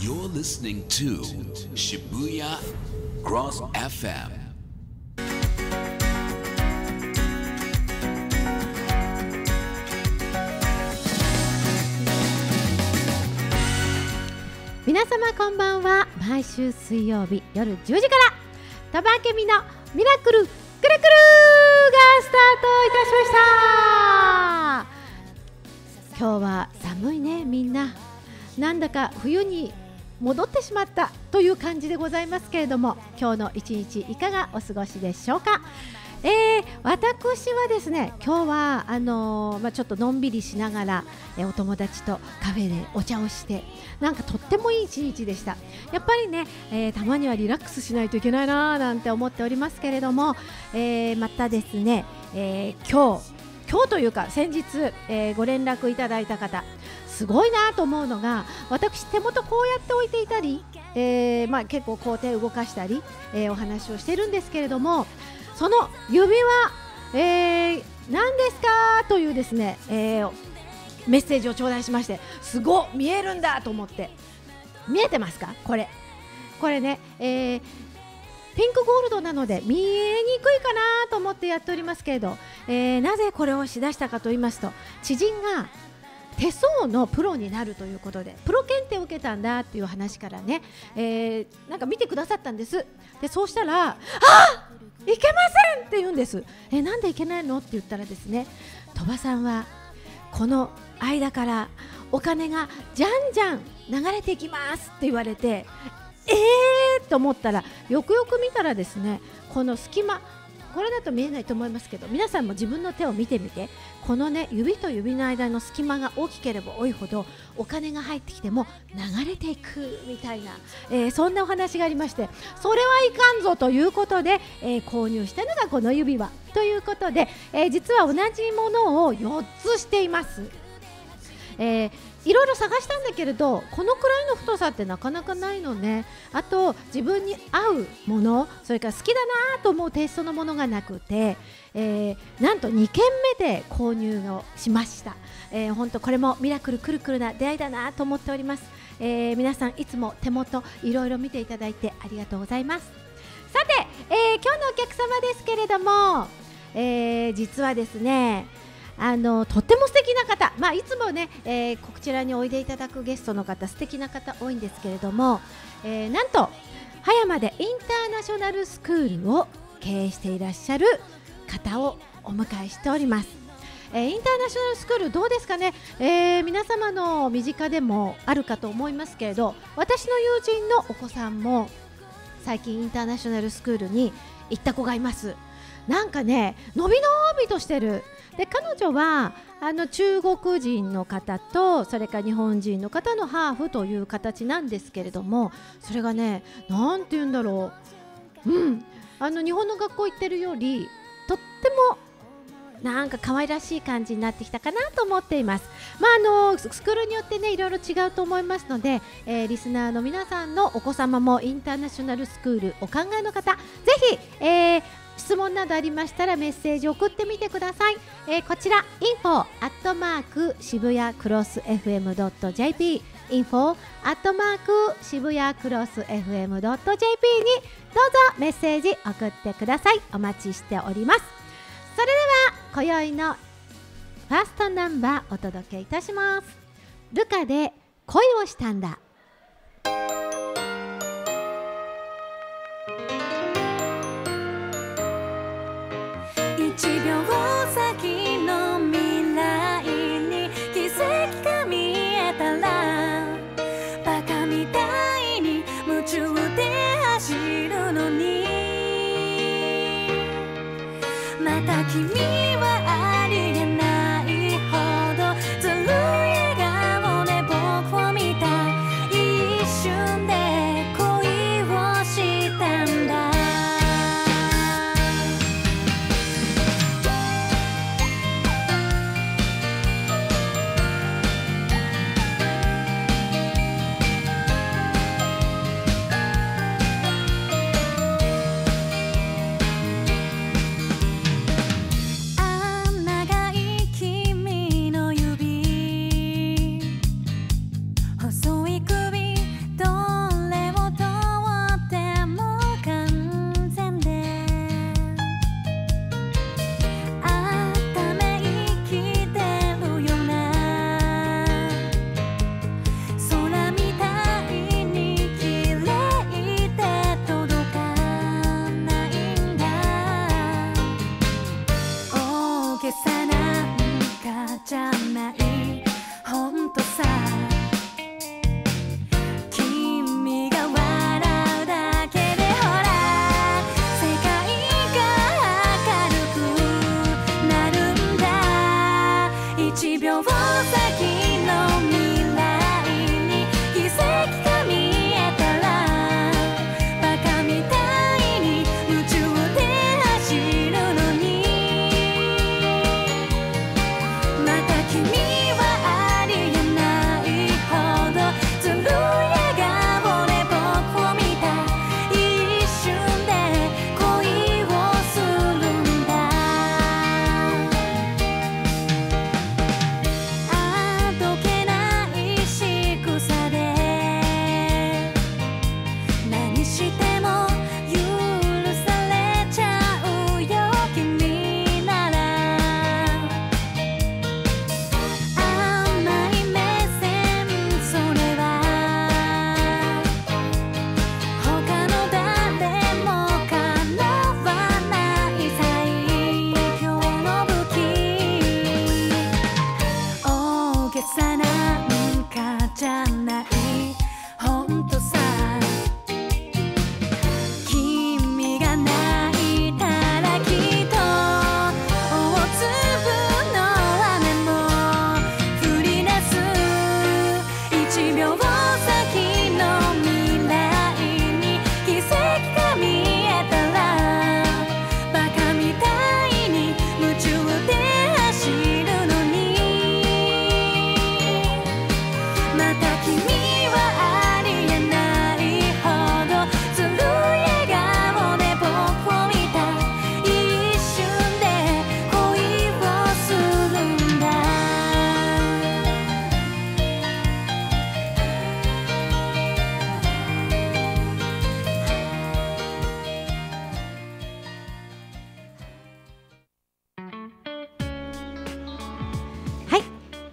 You're listening to Shibuya Cross FM. 皆様こんばんは。毎週水曜日夜10時からタバケミのミラクルくるくるがスタートいたしました。今日は寒いね。みんななんだか冬に戻ってしまったという感じでございますけれども、今日の一日いかがお過ごしでしょうか。私はですね、今日はちょっとのんびりしながら、お友達とカフェでお茶をして、なんかとってもいい一日でした。やっぱりね、たまにはリラックスしないといけないななんて思っておりますけれども、またですね、今日というか先日、ご連絡いただいた方すごいなと思うのが、私手元こうやって置いていたり、結構こう手を動かしたり、お話をしてるんですけれども、その指輪、何ですかというですね、メッセージを頂戴しまして、すごっ見えるんだと思って。見えてますか？これね、ピンクゴールドなので見えにくいかなと思ってやっておりますけれど、なぜこれをしだしたかと言いますと、知人が手相のプロになるということでプロ検定を受けたんだっていう話からね、なんか見てくださったんです。でそうしたら、あいけませんって言うんです。なんでいけないのって言ったらですね、鳥羽さんはこの間からお金がじゃんじゃん流れていきますって言われて、と思ったら、よくよく見たらですね、この隙間、これだと見えないと思いますけど、皆さんも自分の手を見てみて、このね指と指の間の隙間が大きければ多いほどお金が入ってきても流れていくみたいな、そんなお話がありまして、それはいかんぞということで、購入したのがこの指輪ということで、実は同じものを4つしています。いろいろ探したんだけれど、このくらいの太さってなかなかないのね。あと自分に合うもの、それから好きだなと思うテイストのものがなくて、なんと2軒目で購入をしました。本当これもミラクルくるくるな出会いだなと思っております。皆さんいつも手元いろいろ見ていただいてありがとうございます。さて、今日のお客様ですけれども、実はですね、とっても素敵な方、いつもね、こちらにおいでいただくゲストの方素敵な方多いんですけれども、なんと葉山でインターナショナルスクールを経営していらっしゃる方をお迎えしております。インターナショナルスクールどうですかね、皆様の身近でもあるかと思いますけれど、私の友人のお子さんも最近インターナショナルスクールに行った子がいます。なんかね、のびのびとしてる。で彼女は中国人の方とそれから日本人の方のハーフという形なんですけれども、それがね、なんて言うんだろう、日本の学校行ってるよりとってもなんか可愛らしい感じになってきたかなと思っています。スクールによってねいろいろ違うと思いますので、リスナーの皆さんのお子様もインターナショナルスクールお考えの方、ぜひ、質問などありましたらメッセージ送ってみてください。こちら info@ 渋谷クロス FM.jp info@ 渋谷クロス FM.jp にどうぞメッセージ送ってください。お待ちしております。それでは今宵のファーストナンバーお届けいたします。ルカで恋をしたんだ。 1秒先の未来に奇跡が見えたら、バカみたいに夢中で走るのに、また君はありえないほどずるい笑顔で僕を見た。一瞬で恋をしたんだ。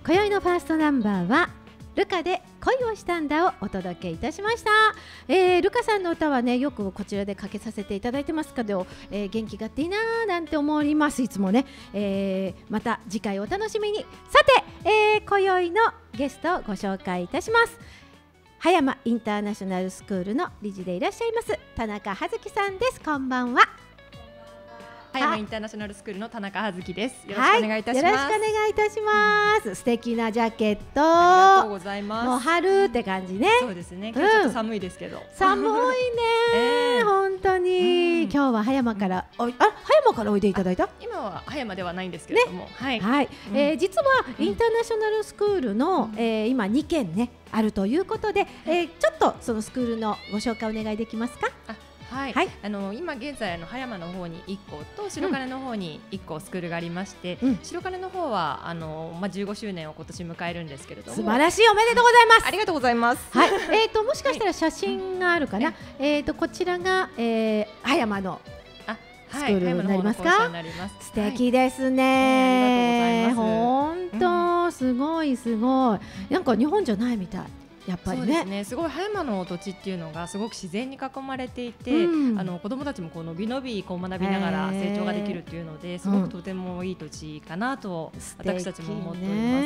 今宵のファーストナンバーはルカで恋をしたんだをお届けいたしました。ルカさんの歌はねよくこちらでかけさせていただいてますけど、元気があっていいなーなんて思います。いつもね、また次回お楽しみに。さて、今宵のゲストをご紹介いたします。葉山インターナショナルスクールの理事でいらっしゃいます田中葉月さんです。こんばんは。 葉山インターナショナルスクールの田中葉月です。よろしくお願いいたします。 よろしくお願いいたします。素敵なジャケット。 ありがとうございます。 もう春って感じね。 そうですね。今日ちょっと寒いですけど。 寒いね。本当に。今日は葉山から葉山からおいでいただいた？ 今は葉山ではないんですけれども、はい。 はい。実はインターナショナルスクールの今2軒ねあるということで、ちょっとそのスクールのご紹介お願いできますか？ はい、今現在葉山の方に1個と白金の方に1個スクールがありまして、白金の方は15周年を今年迎えるんですけれども、 素晴らしい、おめでとうございます。 ありがとうございます。 はい、もしかしたら写真があるかな、こちらが、葉山のスクールになりますか？素敵ですね。本当すごいすごい。なんか日本じゃないみたい。やっぱりね、 そうですね。すごい葉山の土地っていうのがすごく自然に囲まれていて、子どもたちもこうのびのびこう学びながら成長ができるっていうので、すごくとてもいい土地かなと私たちも思っております。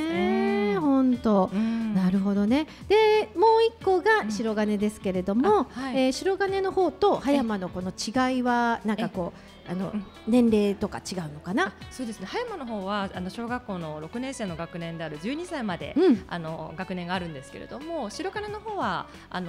本当、なるほどね。でもう一個が白金ですけれども、白金の方と葉山のこの違いはなんかこう年齢とか違うのかな？ そうですね。葉山の方は小学校の6年生の学年である12歳まで、学年があるんですけれども、白金の方は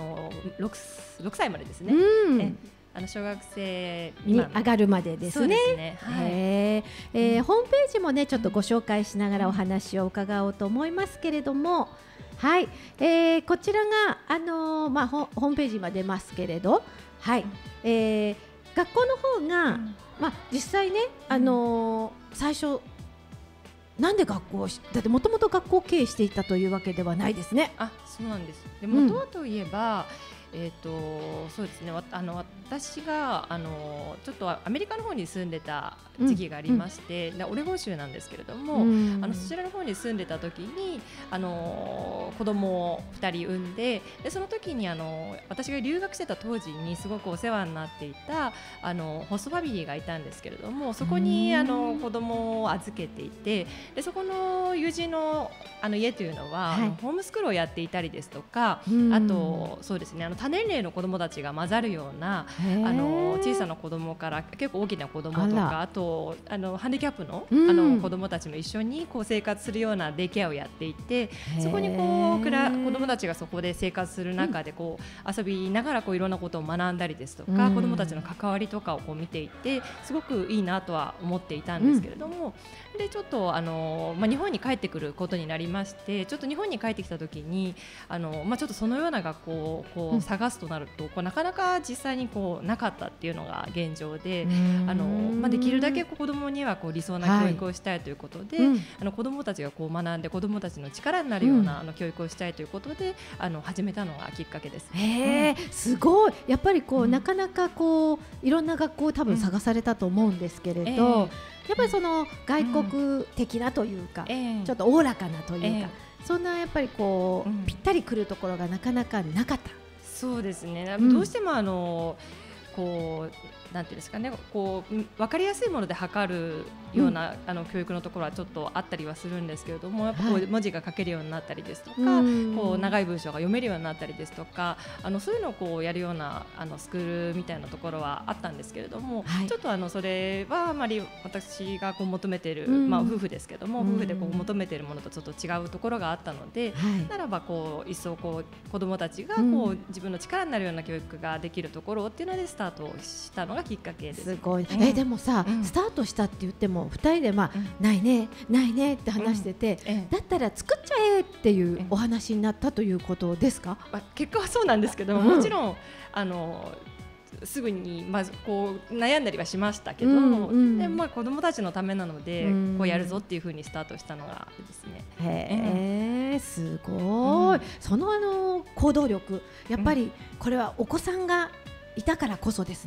6歳までですね。小学生に上がるまでですね。ホームページもねちょっとご紹介しながらお話を伺おうと思いますけれども、はい、こちらがホームページ今出ますけれど、はい、学校の方が、実際ね最初なんで学校だってもともと学校を経営していたというわけではないですね。 そうなんです。で元はといえば、そうですね。私がちょっとアメリカの方に住んでた時期がありまして、オレゴン州なんですけれども、そちらの方に住んでた時に子供を2人産んで、その時に私が留学してた当時にすごくお世話になっていたホストファミリーがいたんですけれども、そこに子供を預けていて、でそこの友人の家というのは、ホームスクールをやっていたりですとか、あとそうですね多年齢の子どもたちが混ざるような小さな子どもから結構大きな子どもとか、あとハンディキャップの、子どもたちも一緒にこう生活するようなデイケアをやっていて、そこにこう子どもたちがそこで生活する中でこう遊びながらこういろんなことを学んだりですとか、子どもたちの関わりとかをこう見ていてすごくいいなとは思っていたんですけれども、でちょっと日本に帰ってくることになりまして、ちょっと日本に帰ってきた時にちょっとそのような学校をこう探すとなるとなかなか実際にこうなかったっていうのが現状で、できるだけ子どもにはこう理想な教育をしたいということで、子どもたちがこう学んで子どもたちの力になるような教育をしたいということで始めたのがきっかけです。 すごい。やっぱりこう、なかなかこういろんな学校を多分探されたと思うんですけれど、やっぱりその外国的なというか、ちょっとおおらかなというか、そんなやっぱりこう、ぴったりくるところがなかなかなかった。 そうですね。どうしてもこうなんていうんですかね、こう分かりやすいもので測るような、教育のところはちょっとあったりはするんですけれども、やっぱこう文字が書けるようになったりですとか、こう長い文章が読めるようになったりですとか、そういうのをこうやるようなスクールみたいなところはあったんですけれども、ちょっとそれはあまり私がこう求めている、夫婦ですけども、夫婦でこう求めているものとちょっと違うところがあったので、ならばこう一層こう子どもたちがこう自分の力になるような教育ができるところっていうのでスタートしたのがきっかけです。 すごい。でもさ、スタートしたって言っても2人でないねないねって話してて、だったら作っちゃえっていうお話になったということですか？ 結果はそうなんですけど、もちろんすぐにまずこう悩んだりはしましたけど、で子どもたちのためなのでこうやるぞっていう風にスタートしたのがですね。 すごい。その行動力、やっぱりこれはお子さんがいたからこそですね。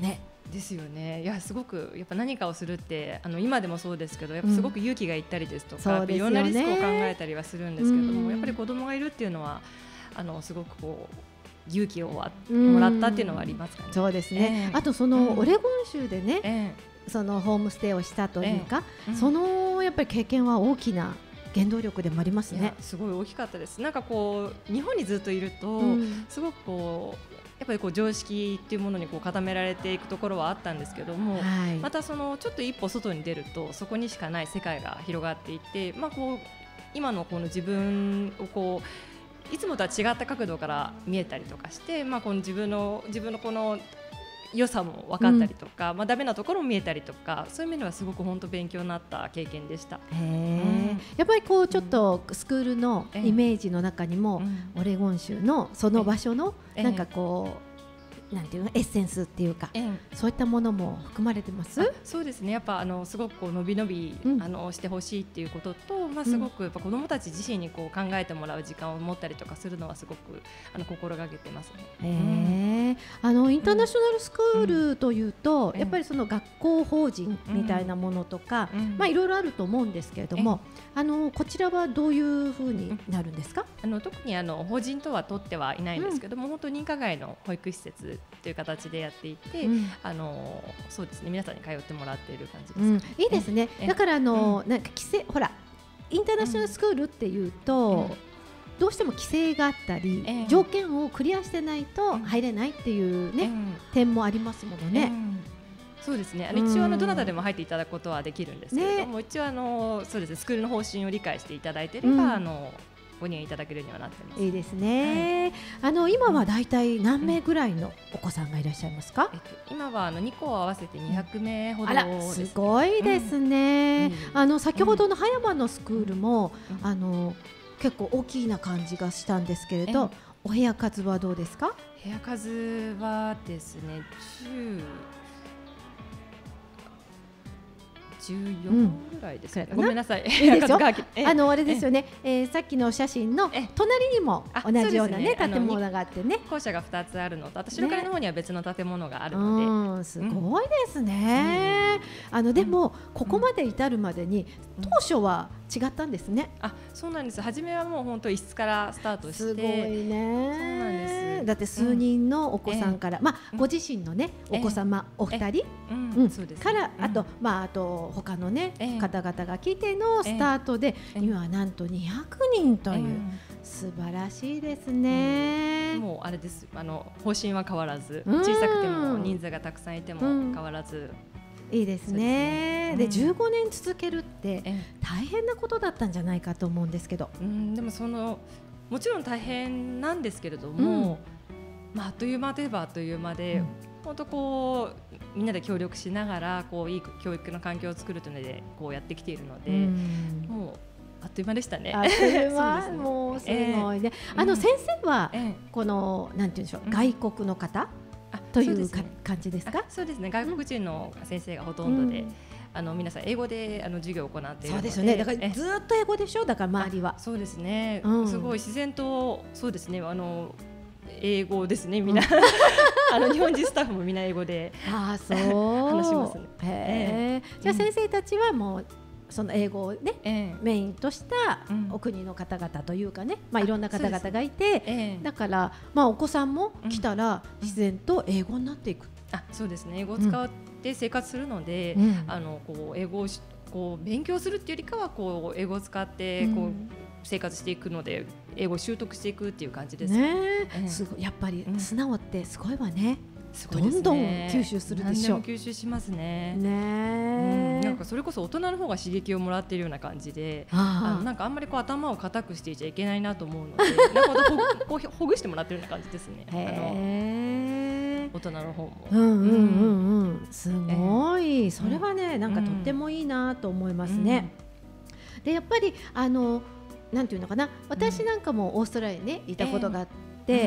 ですよね。いやすごくやっぱ何かをするって今でもそうですけどやっぱすごく勇気がいったりですとか、 そうですよね、 いろんなリスクを考えたりはするんですけれども、やっぱり子供がいるっていうのはすごくこう勇気をもらったっていうのはありますかね。 そうですね、あとそのオレゴン州でね、そのホームステイをしたというか、そのやっぱり経験は大きな原動力でもありますね。 すごい大きかったです。なんかこう日本にずっといると、すごくこうやっぱりこう常識っていうものにこう固められていくところはあったんですけども、またそのちょっと一歩外に出るとそこにしかない世界が広がっていって、こう今のこの自分をこういつもとは違った角度から見えたりとかして、この自分のこの良さも分かったりとか、ダメなところも見えたりとか、そういう面ではすごく本当勉強になった経験でした。 やっぱりこうちょっとスクールのイメージの中にも、オレゴン州のその場所のなんかこうなんていうのエッセンスっていうか、そういったものも含まれてます。 そうですね。やっぱすごくこう伸び伸び、してほしいっていうことと、すごくやっぱ子どもたち自身にこう考えてもらう時間を持ったりとかするのはすごく心がけてますね。 インターナショナルスクールというと、やっぱりその学校法人みたいなものとか、いろいろあると思うんですけれども、こちらはどういうふうになるんですか？ 特に法人とは取ってはいないんですけども、本当認可外の保育施設という形でやっていて、そうですね、皆さんに通ってもらっている感じです。 いいですね。だからなんか規制、ほらインターナショナルスクールっていうと、どうしても規制があったり、条件をクリアしてないと入れないっていうね、点もありますものね。 そうですね。一応どなたでも入っていただくことはできるんですけれども、一応そうですね、スクールの方針を理解していただいていれば、ご入園いただけるようにはなってます。 いいですね。今はだいたい何名ぐらいのお子さんがいらっしゃいますか？ 今は2校合わせて200名ほどです。 すごいですね。先ほどの葉山のスクールも結構大きな感じがしたんですけれど、お部屋数はどうですか？ 部屋数はですね、14ぐらいですかね。ごめんなさい。 いいですよ。あれですよね。さっきの写真の隣にも同じようなね建物があってね。 校舎が2つあるのと、あと白金の方には別の建物があるので、 すごいですね。でもここまで至るまでに当初は違ったんですね。 そうなんです。初めはもう本当一室からスタートして、 すごいね。 そうなんです。 だって数人のお子さんから、ご自身のねお子様お二人からあと他のね方々が来てのスタートで、今はなんと200人という素晴らしいですね。 もうあれです。方針は変わらず、小さくても人数がたくさんいても変わらず。 いいですね。で15年続けるって大変なことだったんじゃないかと思うんですけど、 でももちろん大変なんですけれども、あっという間といえばあっという間で、本当こうみんなで協力しながらこういい教育の環境を作るというのでこうやってきているので、もうあっという間でしたね。 あっという間もうすごいね。先生はこのなんていうんでしょう、外国の方という感じですか？ そうですね。外国人の先生がほとんどで、皆さん英語で授業を行っているので。 そうですよね。だからずっと英語でしょ。だから周りは。 そうですね。すごい自然とそうですね。英語ですね。みんな日本人スタッフもみんな英語で話しますね。 じゃあ先生たちはもうその英語をね、メインとしたお国の方々というかね、いろんな方々がいて、だからお子さんも来たら自然と英語になっていく。 そうですね。英語を使って生活するので、こう英語をこう勉強するっていうよりかはこう英語を使ってこう生活していくので、英語を習得していくっていう感じですね。 すごい、やっぱり素直ってすごいわね。どんどん吸収するでしょう。 何でも吸収しますね。なんかそれこそ大人の方が刺激をもらっているような感じで、なんかあんまりこう頭を固くしていちゃいけないなと思うので、こうほぐしてもらってるような感じですね。大人の方も。 すごい。それはね、なんかとってもいいなと思いますね。でやっぱりなんていうのかな、私なんかもオーストラリアにねいたことがあって、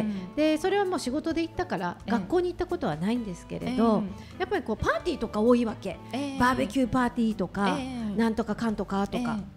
でそれはもう仕事で行ったから学校に行ったことはないんですけれど、やっぱりこうパーティーとか多いわけ、バーベキューパーティーとか、なんとかかんとかとか、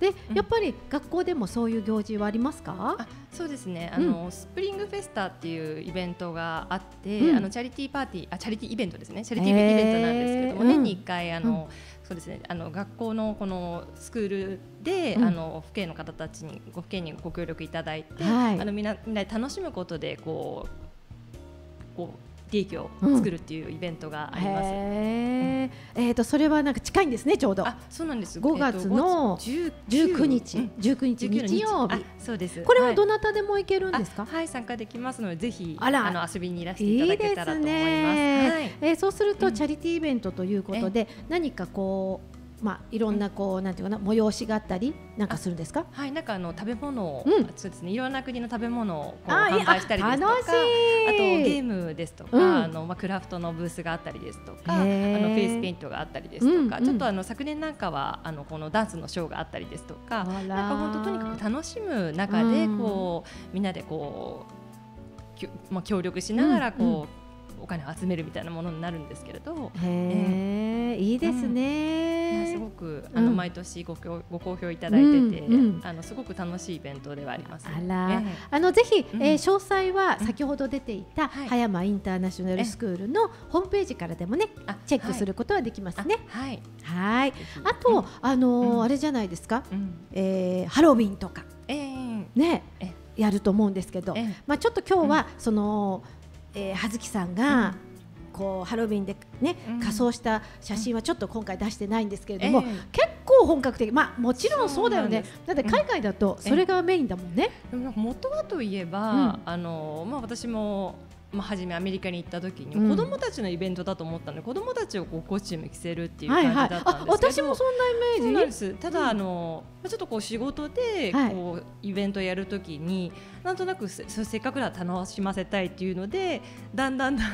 で、 うんやっぱり学校でもそういう行事はありますか？ あ、そうですね。 うスプリングフェスタっていうイベントがあって、 うんチャリティーパーティー、チャリティーイベントですね。チャリティーイベントなんですけども、年に1回そうですね。学校のこのスクールで、 うん父兄の方たちに父兄にご協力いただいて、 はいみんなで楽しむことでこう利益を作るっていうイベントがあります。 へーそれはなんか近いんですね、ちょうど。 あ、そうなんです。 5月の19日、19日日曜日。 そうです。 これはどなたでも行けるんですか？ はい、参加できますので、ぜひあら遊びにいらしていただけたらと思います。 いいですね。 はい。 そうするとチャリティーイベントということで、何かこういろんななんていうかな、催しがあったりなんかするんですか？ はい、なんか食べ物を、 うんそうですね、いろんな国の食べ物をあ販売したりですとか、 楽しい。 あとゲームですとか、クラフトのブースがあったりですとか、フへーェイスペイントがあったりですとか、 うんちょっと昨年なんかはこのダンスのショーがあったりですとか、 あらなんか本当とにかく楽しむ中でみんなで協力しながらお金を集めるみたいなものになるんですけれど、 へーいいですね。 すごくうん毎年ご好評いただいてて、 うんすごく楽しいイベントではあります。 あら、ぜひ、 うん詳細は先ほど出ていたはい葉山インターナショナルスクールのホームページからでもね、チェックすることはできますね。 はい。 はい。 ぜひあと、 うんあれじゃないですか、 うんハロウィンとかねえやると思うんですけど、 えちょっと今日はその葉月さんが、ハロウィンでね、仮装した写真はちょっと今回出してないんですけれども、結構本格的、もちろんそうだよね。だって海外だとそれがメインだもんね。 でも元はといえば、私も初めアメリカに行った時に、子供たちのイベントだと思ったので、子供たちをコスチューム着せるっていう感じだったんですけど、 私もそんなイメージ。 そうなんです。ただちょっと仕事でイベントやるときに、なんとなくせっかくなら楽しませたいっていうので、だんだんと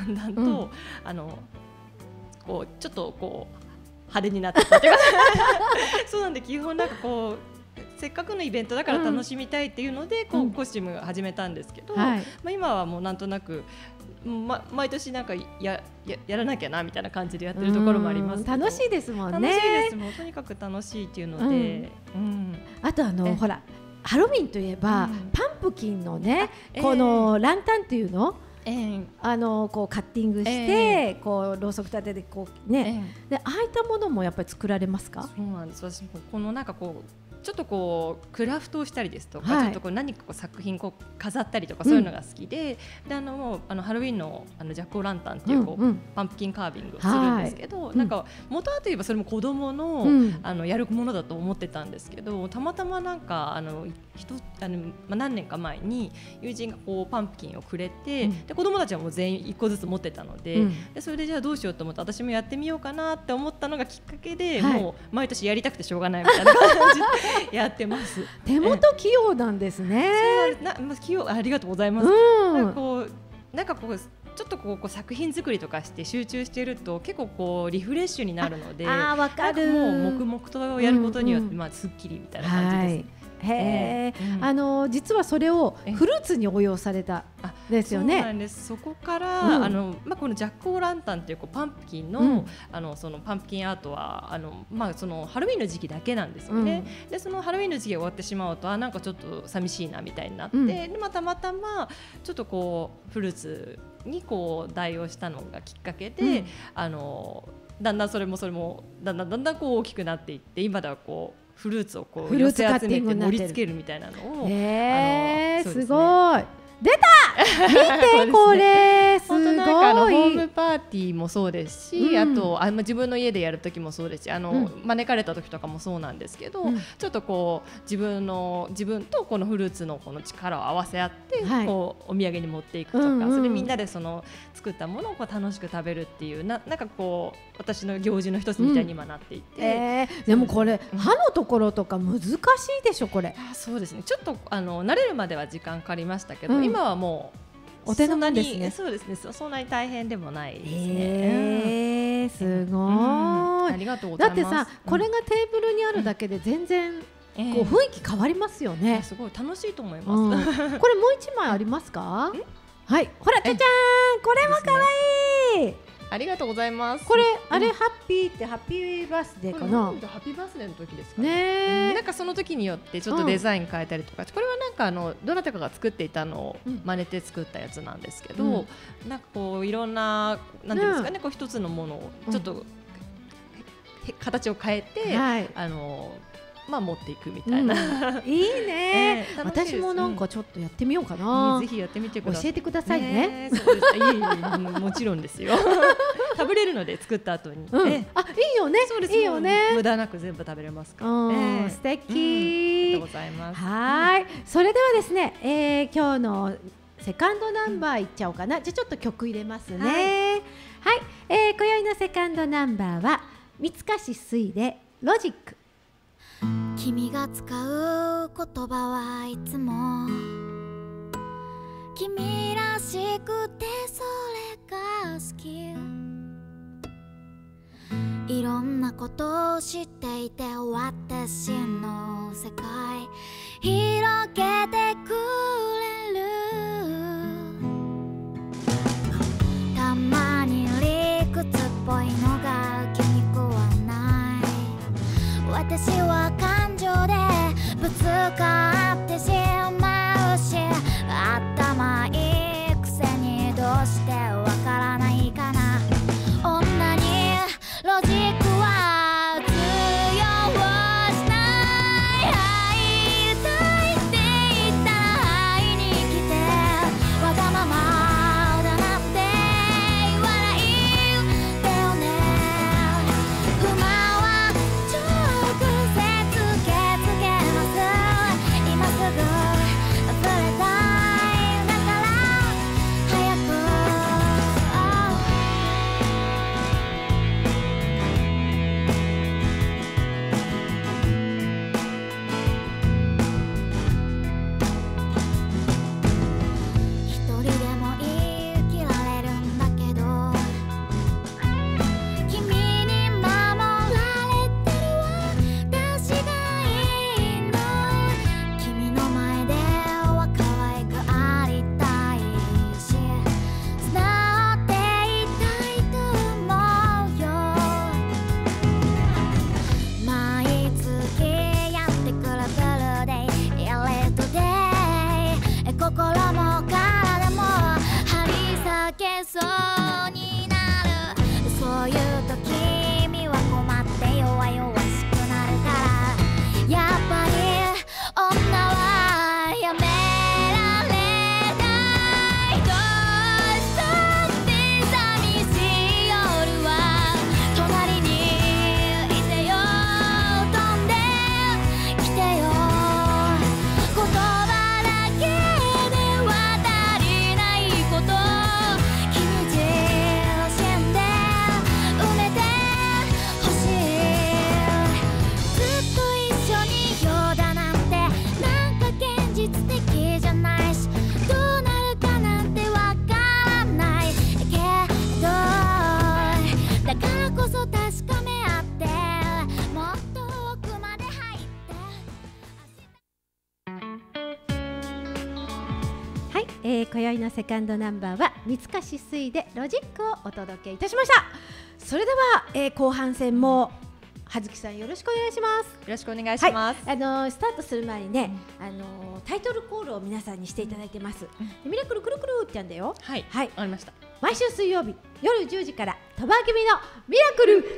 ちょっと派手になってたっていうかそうなんで、基本なんかせっかくのイベントだから楽しみたいっていうので、コスチュームを始めたんですけど、今はもうなんとなく毎年なんかやらなきゃなみたいな感じでやってるところもありますけど。 楽しいですもんね。 楽しいです。もうとにかく楽しいっていうので、 あとほらハロウィンといえば、パンプキンのね、このランタンっていうの、カッティングして、ろうそく立ててね、でああいったものもやっぱり作られますか？ そうなんです。私もなんかちょっとクラフトをしたりですとか、ちょっと何か作品飾ったりとか、そういうのが好きで、もうハロウィンのジャックオーランタンっていうパンプキンカービングをするんですけど、なんか元はといえばそれも子供のやるものだと思ってたんですけど、たまたまなんか何年か前に友人がパンプキンをくれて、で子供たちはもう全員1個ずつ持ってたので、それでじゃあどうしようと思って私もやってみようかなって思ったのがきっかけで、もう毎年やりたくてしょうがないみたいな感じでやってます。 手元器用なんですね。 器用、ありがとうございます。なんかちょっと作品作りとかして集中していると結構リフレッシュになるので、 わかる。 もう黙々とやることによってすっきりみたいな感じです。 へー、実はそれをフルーツに応用されたですよね。 そうなんです。そこから、このジャックオーランタンっていうパンプキンの、そのパンプキンアートはそのハロウィンの時期だけなんですよね。でそのハロウィンの時期が終わってしまうと、なんかちょっと寂しいなみたいになって、でたまたまちょっとフルーツに代用したのがきっかけで、だんだんそれもだんだん大きくなっていって、今ではフルーツを寄せ集めて盛り付けるみたいなのを、 すごい出た見てこれすごい。 本当なんかホームパーティーもそうですし、あと自分の家でやる時もそうですし、招かれた時とかもそうなんですけど、ちょっと自分とこのフルーツのこの力を合わせ合って、お土産に持っていくとか、それみんなで作ったものを楽しく食べるっていうなんか私の行事の一つみたいに今なっていて、 でもこれ歯のところとか難しいでしょこれ。 そうですね。ちょっと慣れるまでは時間かかりましたけど、今はもうお手のもんですね。 そうですね。そんなに大変でもないですね。 すごい。 ありがとうございます。 だってさ、これがテーブルにあるだけで全然雰囲気変わりますよね。 すごい楽しいと思います。 これもう一枚ありますか？はい。ほら、ちゃちゃーん、これも可愛い。 ありがとうございます。 これあれハッピーってハッピーバースデーかな。 ハッピーバースデーの時ですかね。 なんかその時によってちょっとデザイン変えたりとか、これはなんかどなたかが作っていたのを真似て作ったやつなんですけど、なんかこういろんななんていうんですかね、こう一つのものをちょっと形を変えて、まあ持っていくみたいな。 いいね。私もなんかちょっとやってみようかな。 ぜひやってみてください。 教えてくださいね。 もちろんですよ。食べれるので作った後に。 あ、いいよね。いいよね。 無駄なく全部食べれますから。 素敵。 ありがとうございます。 はい。それではですね、今日のセカンドナンバーいっちゃおうかな。じゃあちょっと曲入れますね。はい。今宵のセカンドナンバーは三塚志水でロジック。 君が使う言葉はいつも君らしくてそれが好き、いろんなことを知っていて私の世界広げてくれる、たまに理屈っぽいのが気に食わない、私は感情でぶつかってしまうし、頭いいくせにどうしてわからないかな、女にロジックは通用しない、会いたいって言ったら会いに来て、わがままだなって言わないでよね、不満は直接受け付けます、今すぐ溢れたい、だから早く、一人でも生きられるんだけど、君に守られてる私がいいの、君の前では可愛くありたいし、素直でいたいと思うよ、毎月やってくるブルーデイ、やれトデイ、心も体も張り裂けそうになる、そういう時君は困って弱々しくなるから、やっぱり女はやめられない、どうしたって寂しい夜は隣にいてよ、飛んできてよ、言葉だけでは足りないこと、君自身で埋めてほしい、ずっと一緒にいようだなんてなんか現実的じゃないし、どうなるかなんてわからないけど、だからこそ確かめ合ってもっと奥まで入って、 はい、今宵のセカンドナンバーは三塚志水でロジックをお届けいたしました。それでは、後半戦も葉月さんよろしくお願いします。 よろしくお願いします。 スタートする前にね、タイトルコールを皆さんにしていただいてます。でミラクルくるくるってやんだよ。 はい、 はい、 わかりました。 毎週水曜日夜10時から鳥羽君のミラクルくるく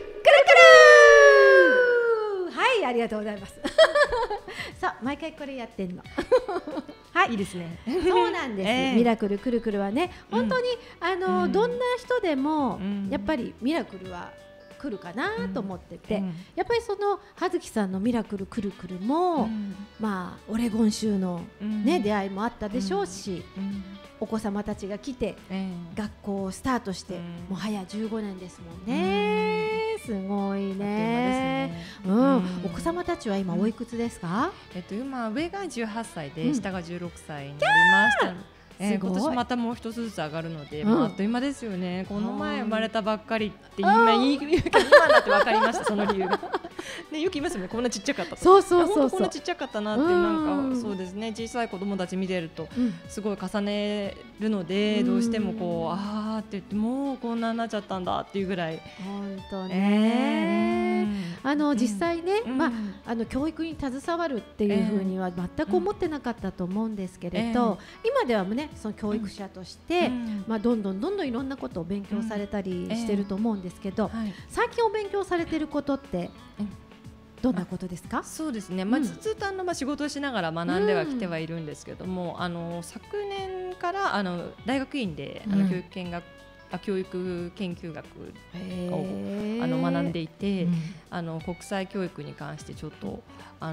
る、はい、ありがとうございますそう毎回これやってんのはい、 いいですね。 そうなんです、ミラクルくるくるはね、本当にどんな人でもやっぱりミラクルは来るかなと思ってて、やっぱりその葉月さんのミラクルくるくるも、まあオレゴン州のね、出会いもあったでしょうし、お子様たちが来て、学校をスタートして、もう早15年ですもんね。すごいね。お子様たちは今おいくつですか？ 今上が18歳で、下が16歳になりました。 すごい。 今年またもう一つずつ上がるので、あっという間ですよね。この前はい生まれたばっかりって今になって分かりました、その理由が。ね、よく言いますよね、こんなちっちゃかったと。 そうそうそうそう。 こんなちっちゃかったなって、なんかそうですね、小さい子供たち見てるとすごい重ねるので、どうしてもこうあーって言って、もうこんなになっちゃったんだっていうぐらい。 本当ね。実際ね、教育に携わるっていうふうには全く思ってなかったと思うんですけれど、今ではね、その教育者として、どんどんいろんなことを勉強されたりしてると思うんですけど、最近お勉強されてることってどんなことですか？ そうですね、ずっと仕事をしながら学んではきてはいるんですけども、昨年から大学院で教育研究学を学んでいて、国際教育に関してちょっと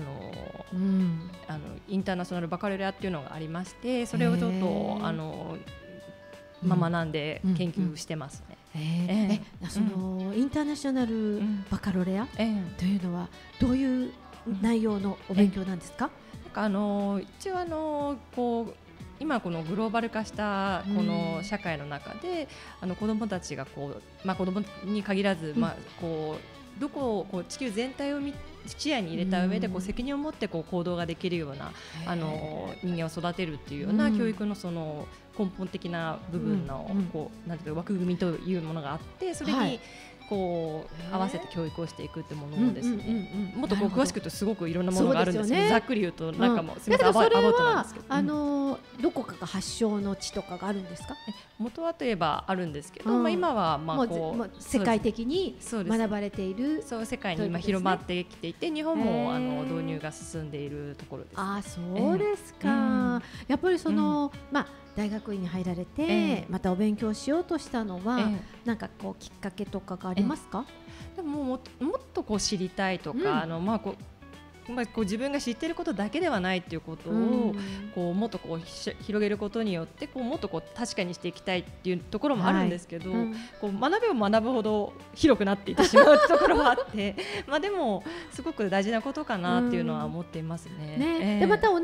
インターナショナルバカロレアっていうのがありまして、それをちょっと学んで研究してますね。 そのインターナショナルバカロレアというのはどういう内容のお勉強なんですか？ 一応こう今このグローバル化したこの社会の中で、子どもたちが子どもに限らず、どこを地球全体を視野に入れた上で責任を持って行動ができるような人間を育てるっていうような教育のその根本的な部分のなんていう枠組みというものがあって、それに合わせて教育をしていくってものですね。もっと詳しく言うとすごくいろんなものがあるんですけど、ざっくり言うとなんかもうすみません、アバウトなんですけど、 どこかが発祥の地とかがあるんですか？ 元はといえばあるんですけど、今は世界的に学ばれている、 そう世界に今広まってきていて、日本も導入が進んでいるところです。 あ、そうですか。やっぱりその大学院に入られて、またお勉強しようとしたのは、なんかきっかけとかがありますか？ でももっと知りたいとか、自分が知っていることだけではないということを、もっと広げることによってもっと確かにしていきたいっていうところもあるんですけど、学べば学ぶほど広くなっていってしまうところはあってでもすごく大事なことかなっていうのは思っていますね。 でまた同じ、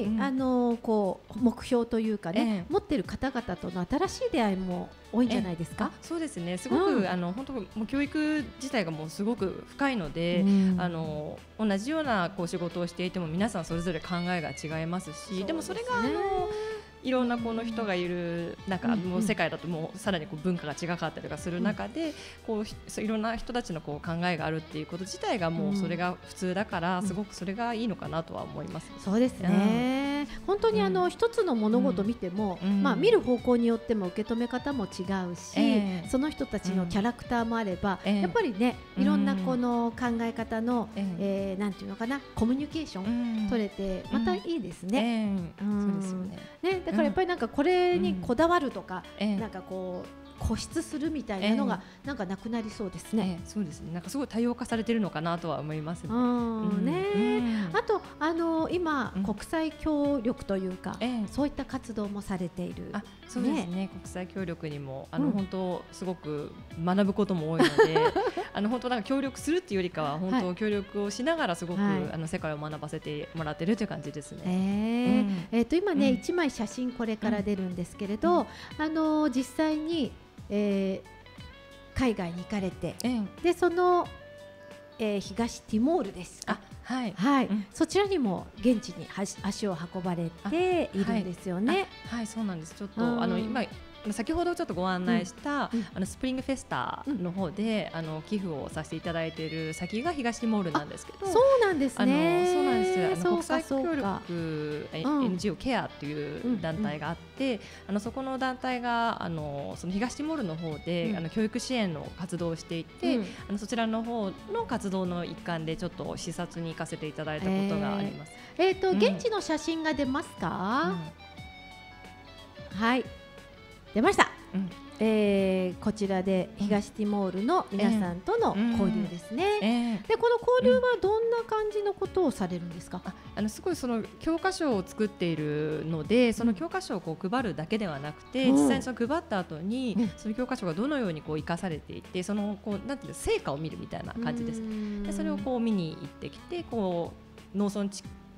目標というかね、持っている方々との新しい出会いも多いんじゃないですか？ そうですね、すごく、本当もう教育自体がもうすごく深いので、同じような仕事をしていても皆さんそれぞれ考えが違いますし、でもそれがいろんな人がいるもう世界だともうさらに文化が違かったりとかする中で、いろんな人たちの考えがあるっていうこと自体がもうそれが普通だから、すごくそれがいいのかなとは思います。 そうですね、本当に一つの物事を見ても、見る方向によっても受け止め方も違うし、その人たちのキャラクターもあれば、やっぱりね、いろんな考え方の、なんていうのかな、コミュニケーション取れてまたいいですね。 そうですよね。 だからやっぱりこれにこだわるとか、固執するみたいなのがなくなりそうですね。 そうですね。すごい多様化されているのかなとは思いますね。 あと今、国際協力というか、そういった活動もされている。 そうですね。国際協力にも本当すごく学ぶことも多いので、本当協力するっていうよりかは本当協力をしながらすごく世界を学ばせてもらっているという感じですね。 今ね、1枚写真これから出るんですけれど、実際に海外に行かれて、でその、東ティモールですか、そちらにも現地に足を運ばれているんですよね。 そうなんです。ちょっと今先ほどちょっとご案内した、スプリングフェスタの方で、寄付をさせていただいている先が東ティモールなんですけど、 そうなんですね。 そうなんです。国際協力 NGO ケアという団体があって、そこの団体がその東ティモールの方で、教育支援の活動をしていて、そちらの方の活動の一環でちょっと視察に行かせていただいたことがあります。 現地の写真が出ますか？はい、出ました。こちらで東ティモールの皆さんとの交流ですね。でこの交流はどんな感じのことをされるんですか？ すごいその教科書を作っているので、その教科書を配るだけではなくて、実際にその配った後にその教科書がどのように生かされていて、そのなんていう成果を見るみたいな感じです。でそれを見に行ってきて、農村地区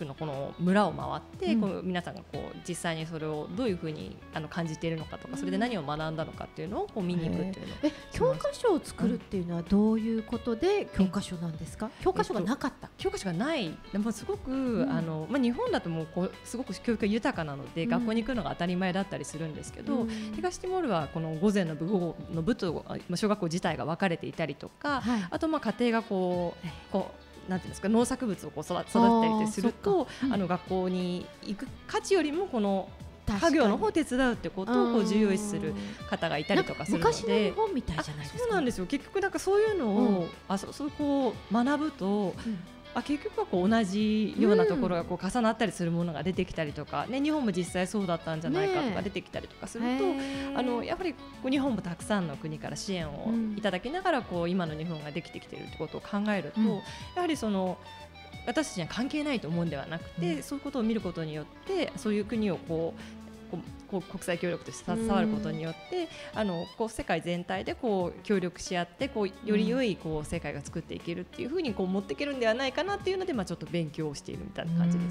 区のこの村を回って、こう皆さんがこう実際にそれをどういうふうに感じているのかとか、それで何を学んだのかっていうのをこう見に行くっていうの教科書を作るっていうのはどういうことで教科書なんですか？教科書がなかった、 教科書がない。でもすごく、日本だともうこうすごく教育が豊かなので、学校に行くのが当たり前だったりするんですけど、東ティモールはこの午前の部、午後の部と小学校自体が分かれていたりとか、あと家庭がこうなんていうんですか、農作物をこう育てたりすると、学校に行く価値よりもこの家業の方を手伝うってことをこう重要視する方がいたりとかするので、 昔の日本みたいじゃないですか。 そうなんですよ。結局なんかそういうのを、そうこう学ぶと、結局はこう同じようなところがこう重なったりするものが出てきたりとか、日本も実際そうだったんじゃないかとか出てきたりとかすると、やっぱりこう日本もたくさんの国から支援をいただきながらこう今の日本ができてきているということを考えると、やはりその私たちには関係ないと思うんではなくて、そういうことを見ることによってそういう国をこう国際協力として携わることによって、こう世界全体でこう協力し合ってこうより良いこう世界が作っていけるっていうふうにこう持っていけるんではないかなっていうので、ちょっと勉強をしているみたいな感じです。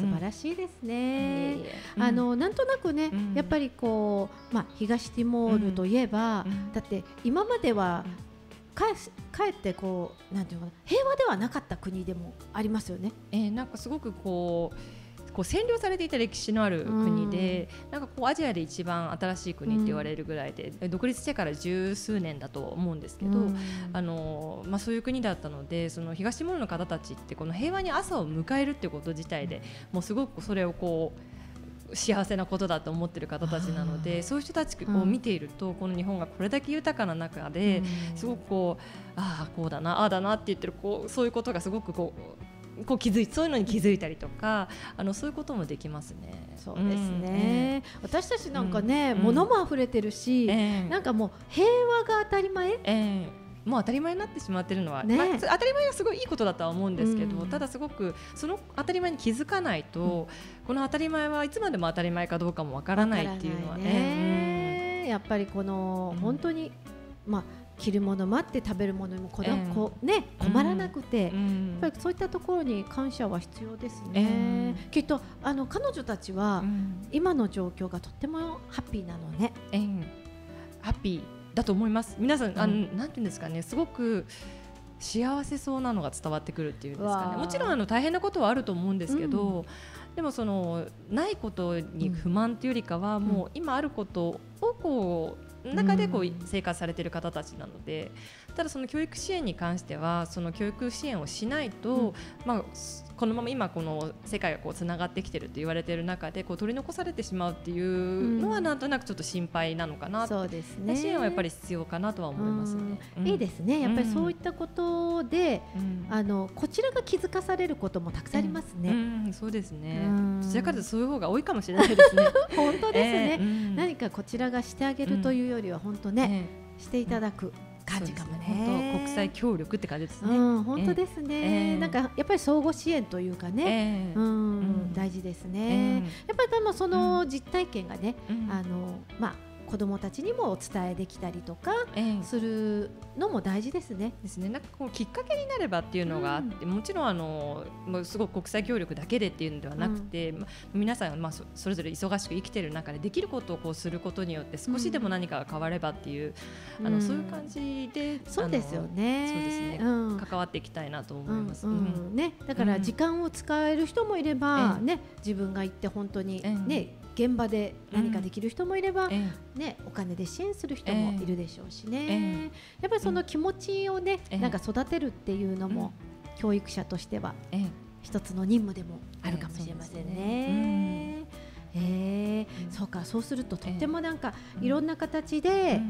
素晴らしいですね。なんとなくね、やっぱりこう、東ティモールといえば、だって今まではかえってこうなんていうのかな、平和ではなかった国でもありますよね。 なんかすごくこう占領されていた歴史のある国で、なんかこうアジアで一番新しい国って言われるぐらいで、独立してから十数年だと思うんですけど、そういう国だったので、その東ティモールの方たちってこの平和に朝を迎えるっていうこと自体でもうすごくそれをこう幸せなことだと思っている方たちなので、そういう人たちを見ていると、この日本がこれだけ豊かな中ですごくこうこうだなああだなって言ってるそういうことがすごくこうそういうのに気づいたりとか、そういうこともできますね。 そうですね、私たちなんかね、物も溢れてるし、なんかもう平和が当たり前、 もう当たり前になってしまっているのは、当たり前はすごいいいことだとは思うんですけど、ただすごくその当たり前に気づかないと、この当たり前はいつまでも当たり前かどうかもわからないっていうのはね、 やっぱりこの本当に着るもの待って食べるものにも困らなくて、やっぱりそういったところに感謝は必要ですね。きっと彼女たちは今の状況がとってもハッピーなのね。 ハッピーだと思います。皆さんなんていうんですかね、すごく幸せそうなのが伝わってくるっていうんですかね。もちろん大変なことはあると思うんですけど、でもそのないことに不満というよりかは、もう今あることをこう中でこう生活されている方たちなので、ただその教育支援に関してはその教育支援をしないと、このまま今この世界がこうつながってきていると言われている中でこう取り残されてしまうっていうのはなんとなくちょっと心配なのかな。 そうですね、 支援はやっぱり必要かなとは思いますね。 いいですね、やっぱりそういったことで、こちらが気づかされることもたくさんありますね。 そうですね、どちらかというとそういう方が多いかもしれないですね。 本当ですね、何かこちらがしてあげるというよりは本当ね、していただく感じかもね。 本当国際協力って感じですね。 本当ですね、なんかやっぱり相互支援というかね、大事ですね。やっぱりでもその実体験がね、子どもたちにもお伝えできたりとかするのも大事ですね。 なんかこうきっかけになればっていうのがあって、もちろんすごく国際協力だけでっていうのではなくて、皆さんそれぞれ忙しく生きている中でできることをこうすることによって少しでも何かが変わればっていう、そういう感じでそうですよね。 そうですね、関わっていきたいなと思います。 だから時間を使える人もいれば、自分が行って本当に現場で何かできる人もいれば、お金で支援する人もいるでしょうしね、やっぱりその気持ちをね、なんか育てるっていうのも、教育者としては一つの任務でもあるかもしれませんね。そうか、そうするととってもなんかいろんな形で、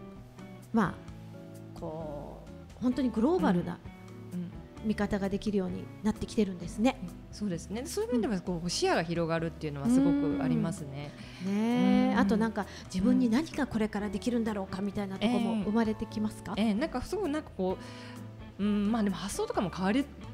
こう本当にグローバルな見方ができるようになってきてるんですね。 そうですね、そういう面でもこう視野が広がるっていうのはすごくありますね。 あとなんか自分に何がこれからできるんだろうかみたいなところも生まれてきますか？ なんかすごくなんかこう、でも発想とかも変わる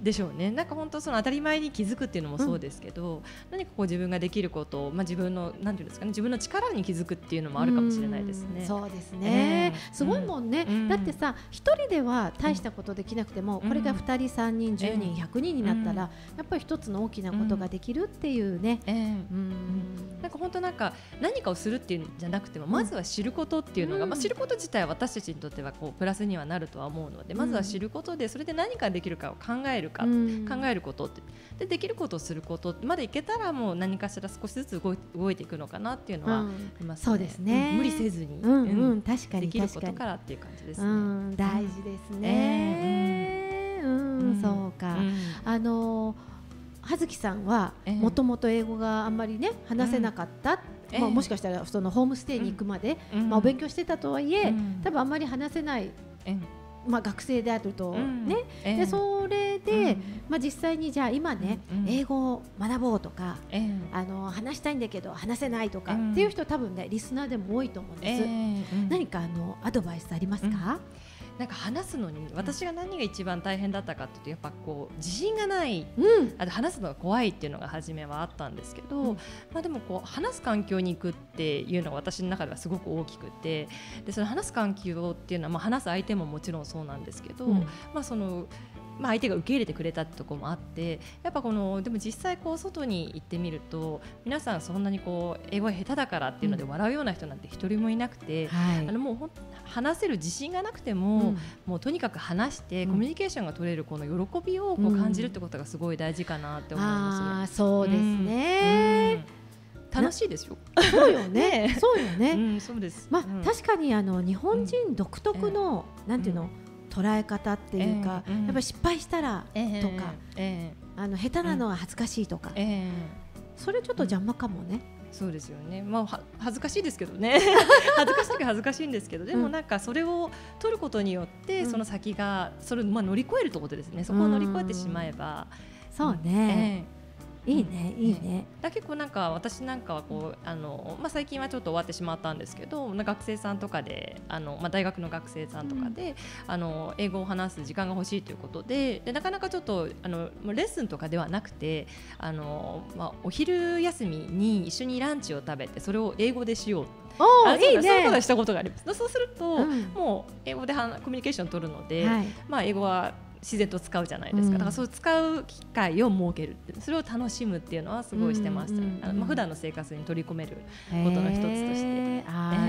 でしょうね。なんか本当その当たり前に気づくっていうのもそうですけど、何かこう自分ができることを、自分のなんていうんですかね、自分の力に気づくっていうのもあるかもしれないですね。 そうですね、すごいもんね、だってさ一人では大したことできなくても、これが2人3人10人100人になったら、やっぱり一つの大きなことができるっていうね、 なんか本当なんか何かをするっていうんじゃなくても、まずは知ることっていうのが、知ること自体は私たちにとってはこうプラスにはなるとは思うので、まずは知ることで、それで何ができるかを考えることってで、できることをすることまでいけたら、もう何かしら少しずつ動いていくのかなっていうのはありますね。 そうですね、 無理せずに、 確かにできることからっていう感じですね。 大事ですね。そうか。葉月さんはもともと英語があんまりね話せなかった。もしかしたらそのホームステイに行くまで、お勉強してたとはいえ、多分あんまり話せない。学生であるとね、でそれで、実際にじゃあ今ね、英語を学ぼうとか、話したいんだけど話せないとかっていう人多分ねリスナーでも多いと思うんです。何かアドバイスありますか？ なんか話すのに私が何が一番大変だったかというと、やっぱこう自信がない、あと話すのが怖いっていうのが初めはあったんですけど、でもこう話す環境に行くっていうのが私の中ではすごく大きくて、でその話す環境っていうのは、話す相手ももちろんそうなんですけど、その相手が受け入れてくれたってところもあって、やっぱでも実際こう外に行ってみると、皆さんそんなにこう英語が下手だからっていうので笑うような人なんて一人もいなくて、もう話せる自信がなくても、もうとにかく話してコミュニケーションが取れるこの喜びをこう感じるってことがすごい大事かなって思います。 そうですね。 楽しいですよ。 そうよね。そうよね。 そうです。 確かに日本人独特のなんていうの、捉え方っていうか、やっぱり失敗したらとか、下手なのは恥ずかしいとか、それちょっと邪魔かもね。 そうですよね。恥ずかしいですけどね。恥ずかしいんですけど、でもなんかそれを取ることによって、その先がそれを乗り越えるってことですね。そこを乗り越えてしまえば、 そうね。いいね、いいね。 結構なんか私なんかはこう最近はちょっと終わってしまったんですけど、学生さんとかで大学の学生さんとかで、英語を話す時間が欲しいということで、なかなかちょっとレッスンとかではなくて、お昼休みに一緒にランチを食べて、それを英語でしよう。いいね。そういうことをしたことがあります。そうすると、もう英語でコミュニケーションを取るので、英語は自然と使うじゃないですか。だからそう使う機会を設けるって、それを楽しむっていうのはすごいしてました。普段の生活に取り込めることの一つとして、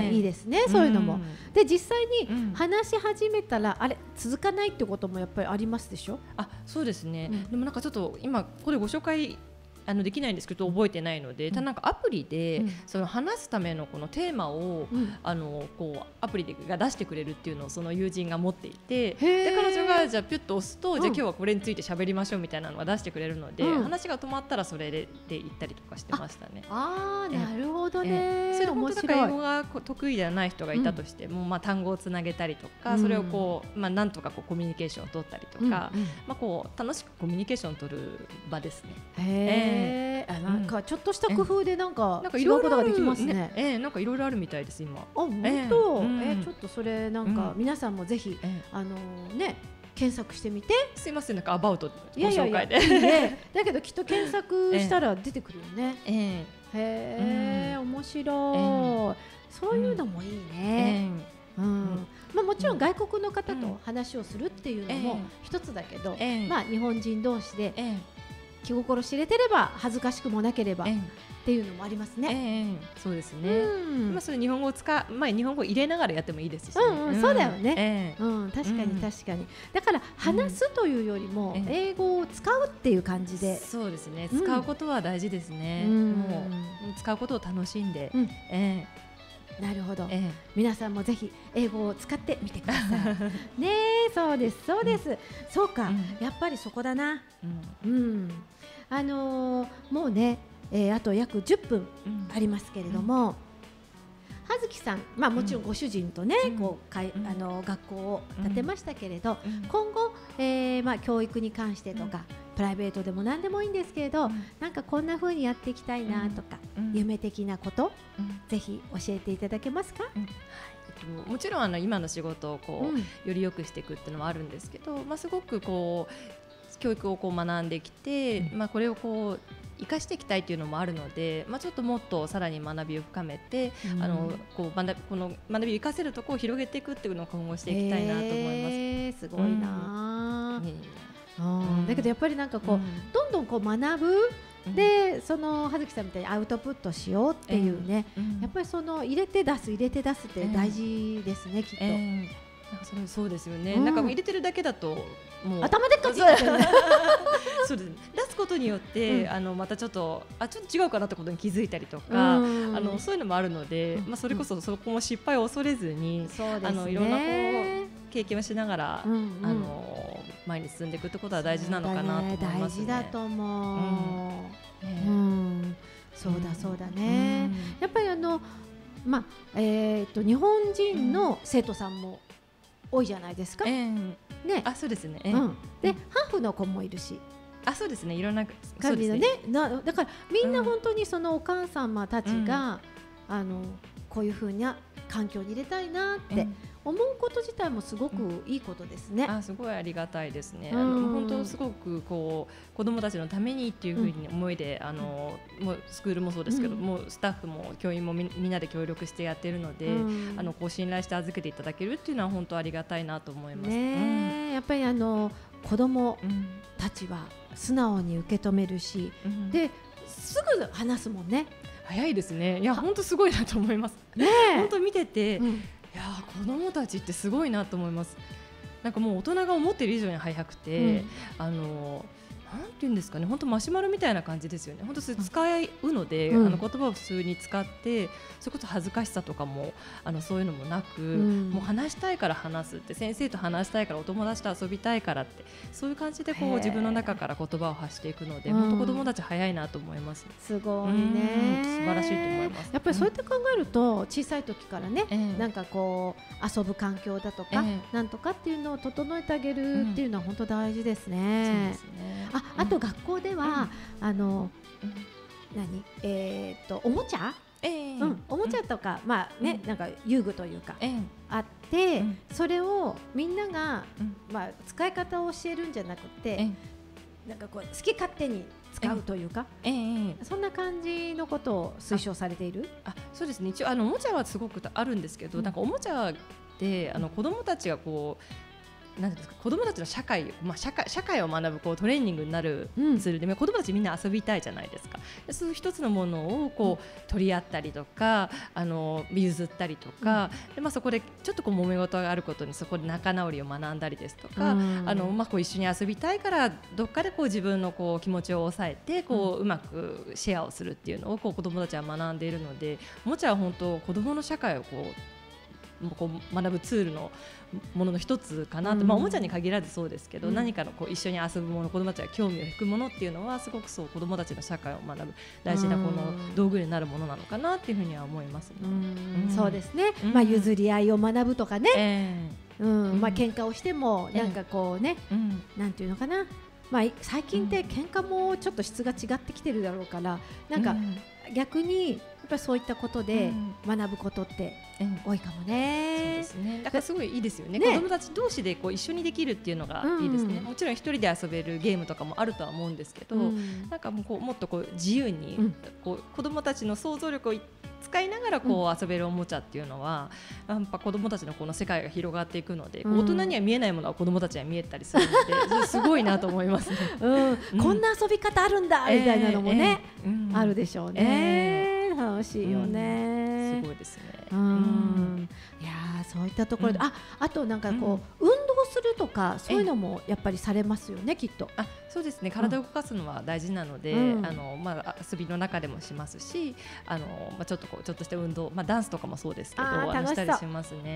いいですね、そういうのも。で実際に話し始めたら、あれ続かないってこともやっぱりありますでしょ？ そうですね。でもなんかちょっと今ここでご紹介できないんですけど、覚えてないので、ただなんかアプリで、その話すためのこのテーマを、こうアプリが出してくれるっていうのをその友人が持っていて、で彼女がじゃあピュッと押すと、じゃあ今日はこれについて喋りましょうみたいなのが出してくれるので、話が止まったらそれで行ったりとかしてましたね。 なるほどね。 それで本当だから英語が得意ではない人がいたとしても、単語をつなげたりとか、それをこうなんとかこうコミュニケーションを取ったりとか、こう楽しくコミュニケーションを取る場ですね。 なんかちょっとした工夫でなんか違うことができますね。 なんかいろいろあるみたいです今。 本当。ちょっとそれなんか皆さんもぜひ検索してみて。 すいません、なんかアバウトご紹介で。 だけどきっと検索したら出てくるよね。へえ、面白い。そういうのもいいね。もちろん外国の方と話をするっていうのも一つだけど、日本人同士で気心知れてれば恥ずかしくもなければっていうのもありますね。 そうですね。それ日本語を日本語を入れながらやってもいいですし、 そうだよね。確かに確かに。だから話すというよりも英語を使うっていう感じで。 そうですね。使うことは大事ですね。もう使うことを楽しんで。 なるほど。皆さんもぜひ英語を使ってみてください。ね、そうですそうです。そうか。やっぱりそこだな。もうね、あと約10分ありますけれども、葉月さん、もちろんご主人とね、こう学校を建てましたけれど、今後、教育に関してとか、プライベートでも何でもいいんですけれど、なんかこんな風にやっていきたいなとか、夢的なこと、ぜひ教えていただけますか？ もちろん今の仕事をこう、より良くしていくっていうのもあるんですけど、すごくこう教育をこう学んできて、これをこう生かしていきたいというのもあるので、ちょっともっとさらに学びを深めて、この学びを生かせるところを広げていくっていうのを今後していきたいなと思います。 すごいな、だけどやっぱりなんかこう、どんどんこう学ぶ、でその葉月さんみたいにアウトプットしようっていうね、やっぱりその入れて出すって大事ですね、きっと。 なんかそうですよね、なんかもう入れてるだけだともう頭でっかちになっちゃうねそうですね、出すことによって、またちょっと違うかなってことに気づいたりとか、そういうのもあるので、それこそそこも失敗を恐れずに、いろんなこう経験をしながら、前に進んでいくってことは大事なのかなと思いますね。 大事だと思う。そうだね。やっぱり日本人の生徒さんも多いじゃないですか。 そうですね。 でハーフの子もいるし。 そうですね。いろんな感じのね。だからみんな本当にそのお母様たちがこういう風な環境に入れたいなって思うこと自体もすごくいいことですね。 すごいありがたいですね。本当すごくこう子どもたちのためにっていう風に思いで、もうスクールもそうですけど、もうスタッフも教員もみんなで協力してやってるので、こう信頼して預けていただけるっていうのは本当ありがたいなと思います。 やっぱり子どもたちは素直に受け止めるし、ですぐ話すもんね。 早いですね。いや本当すごいなと思います。本当見てて、いや子供たちってすごいなと思います。なんかもう大人が思ってる以上に早くて、なんていうんですかね、本当マシュマロみたいな感じですよね。本当使うので、言葉を普通に使って、それこそ恥ずかしさとかもそういうのもなく、もう話したいから話すって、先生と話したいから、お友達と遊びたいからって、そういう感じでこう自分の中から言葉を発していくので、本当子供たち早いなと思います。 すごいね。 素晴らしいと思います。 やっぱりそうやって考えると、小さい時からね、なんかこう遊ぶ環境だとか、なんとかっていうのを整えてあげるっていうのは本当大事ですね。あと学校ではおもちゃ、おもちゃとかなんか遊具というかあって、それをみんなが使い方を教えるんじゃなくて、なんかこう好き勝手に使うというか、そんな感じのことを推奨されている？ そうですね。一応おもちゃはすごくあるんですけど、なんかおもちゃで子どもたちがこうなんていうんですか、子どもたちの社会を学ぶこうトレーニングになるツールで、子どもたちみんな遊びたいじゃないですか。そういう一つのものをこう取り合ったりとか、譲ったりとか、でそこでちょっとこう揉め事があることにそこで仲直りを学んだりですとか、こう一緒に遊びたいからどっかでこう自分のこう気持ちを抑えてこううまくシェアをするっていうのをこう子どもたちは学んでいるので、おもちゃは本当子どもの社会をこう学ぶツールのものの一つかなと、おもちゃに限らずそうですけど、何かのこう一緒に遊ぶもの、子どもたちが興味を引くものっていうのはすごく子どもたちの社会を学ぶ大事なこの道具になるものなのかなっていうふうには思いますね。 そうですね。譲り合いを学ぶとかね、喧嘩をしてもなんかこうね、なんていうのかな、最近って喧嘩もちょっと質が違ってきてるだろうから、なんか逆にやっぱりそういったことで学ぶことって多いかもね。 そうですね。だからすごいいいですよね。子供たち同士でこう一緒にできるっていうのがいいですね。もちろん一人で遊べるゲームとかもあるとは思うんですけど、なんかもっとこう自由にこう子供たちの想像力を使いながらこう遊べるおもちゃっていうのは、やっぱ子どもたちのこの世界が広がっていくので、大人には見えないものは子どもたちには見えたりするので、すごいなと思いますね。 こんな遊び方あるんだみたいなのもね、あるでしょうね。楽しいよね。 すごいですね。 いやそういったところで、あとなんかこう運動するとかそういうのもやっぱりされますよね、きっと。 そうですね。体を動かすのは大事なので、遊びの中でもしますし、ちょっとした運動、ダンスとかもそうですけど、したりしますね。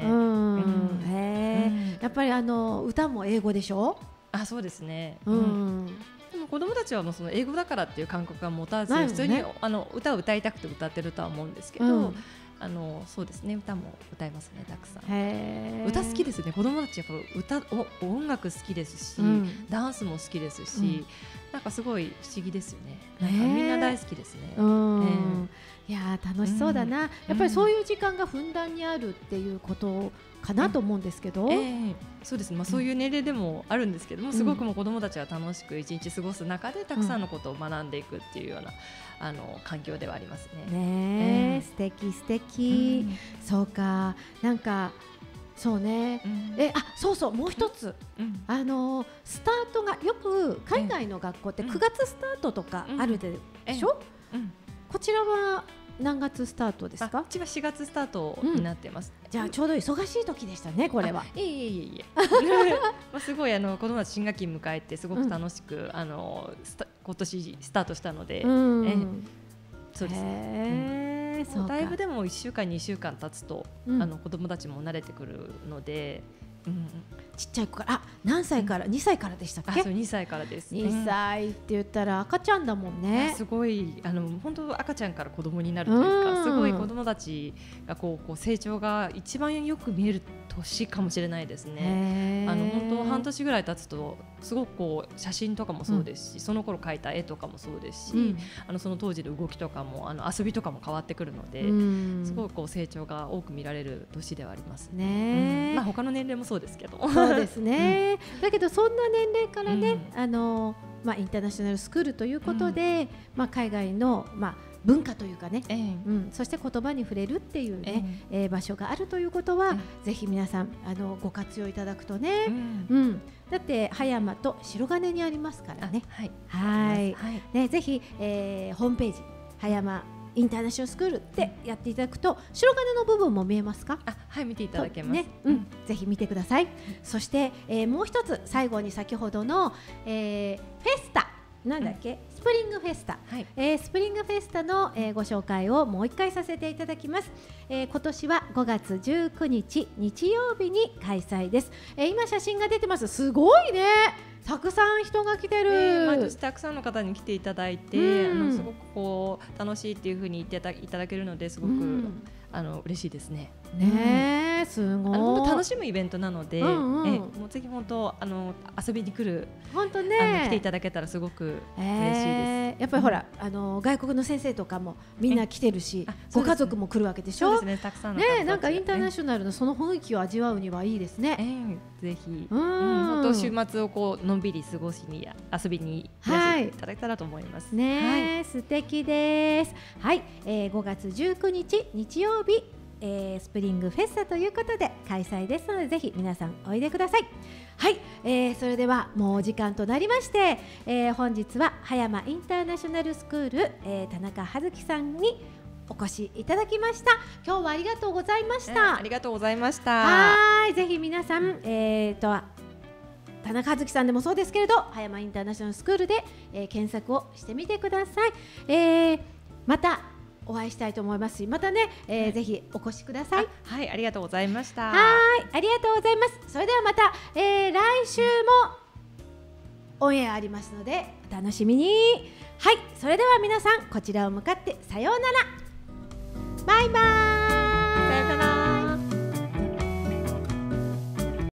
やっぱり歌も英語でしょ？ そうですね。でも子どもたちはもうその英語だからっていう感覚が持たず、普通に歌を歌いたくて歌ってるとは思うんですけど、そうですね、歌も歌いますね、たくさん。歌好きですね。子どもたちやっぱ音楽好きですし、ダンスも好きですし、なんかすごい不思議ですよね。なんかみんな大好きですね。 いやー楽しそうだな、やっぱりそういう時間がふんだんにあるっていうことかなと思うんですけど、 そうですね、そういう年齢でもあるんですけども、すごくもう子どもたちが楽しく一日過ごす中でたくさんのことを学んでいくっていうような、環境ではありますね。 ね、素敵素敵、そうか、なんかそうね、そうそう、もう一つ、スタートがよく海外の学校って9月スタートとかあるでしょ、こちらは何月スタートですか？ うちは4月スタートになってます。 じゃあちょうど忙しい時でしたね、これは。 いえすごい子供たち新学期迎えてすごく楽しく、今年スタートしたので、そうですね。だいぶでも1週間2週間経つと、子供たちも慣れてくるので、 ちっちゃい子から、何歳から、2歳からでしたっけ？ そう、2歳からです。 2歳って言ったら赤ちゃんだもんね。 すごい本当赤ちゃんから子供になるというか、すごい子供たちがこう成長が一番よく見える年かもしれないですね。本当半年ぐらい経つとすごくこう写真とかもそうですし、その頃描いた絵とかもそうですし、その当時の動きとかも遊びとかも変わってくるので、すごくこう成長が多く見られる年ではありますね。他の年齢もそうですけど。 そうですね、だけどそんな年齢からね、インターナショナルスクールということで、海外の、文化というかね、そして言葉に触れるっていうね、場所があるということは、ぜひ皆さんご活用いただくとね、だって葉山と白金にありますからね。ね、ぜひ、ホームページ葉山インターナショナルスクールってやっていただくと、白金の部分も見えますか？ はい、見ていただけます。 ぜひ見てください。そして、もう一つ最後に先ほどの、フェスタなんだっけ、スプリングフェスタ、スプリングフェスタの、ご紹介をもう一回させていただきます。今年は5月19日日曜日に開催です。今写真が出てます。すごいね、たくさん人が来てる。 毎年たくさんの方に来ていただいて、すごくこう楽しいっていう風に言っていただけるので、すごく、嬉しいですね。 ね、すごい。 本当楽しむイベントなので、もうぜひ本当遊びに来る、 本当ね、 来ていただけたらすごく嬉しいです。 やっぱりほら、外国の先生とかもみんな来てるし、ご家族も来るわけでしょ。 そうですね、たくさんの方ね、なんかインターナショナルのその雰囲気を味わうにはいいですね。 ぜひ、本当週末をこうのんびり過ごしに遊びにいらしていただけたらと思います。 ね、素敵です。はい、5月19日日曜日、スプリングフェスタということで開催ですので、ぜひ皆さんおいでください。はい、それではもうお時間となりまして、本日は葉山インターナショナルスクール、田中葉月さんにお越しいただきました。今日はありがとうございました。 ありがとうございました。 はい、ぜひ皆さん、田中葉月さんでもそうですけれど、葉山インターナショナルスクールで、検索をしてみてください。またお会いしたいと思いますし、またね、ぜひお越しください。 はい、ありがとうございました。 はい、ありがとうございます。それではまた、来週もオンエアありますのでお楽しみに。はい、それでは皆さんこちらを向かってさようなら。バイバイ。